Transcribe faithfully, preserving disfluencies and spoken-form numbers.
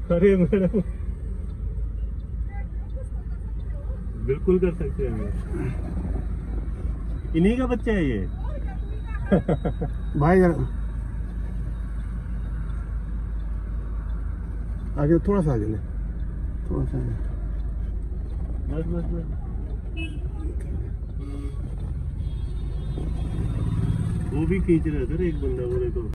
अरे मैडम बिल्कुल कर सकते हैं। इन्हीं का बच्चा है ये। भाई जरा आगे, थोड़ा सा आगे ले, थोड़ा सा आगे। बस बस बस। वो भी खींच रहे थे एक बंदा, वो देखो।